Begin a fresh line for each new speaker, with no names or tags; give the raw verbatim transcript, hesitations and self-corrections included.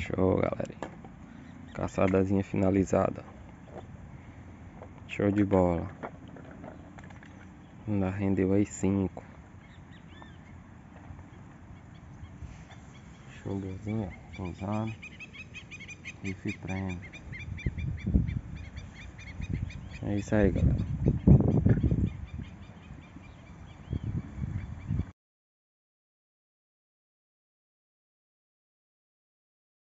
Show, galera. Caçadazinha finalizada. Show de bola. Ainda rendeu aí cinco. Showzinho, tô usando. Rifle prêmio. É isso aí, galera.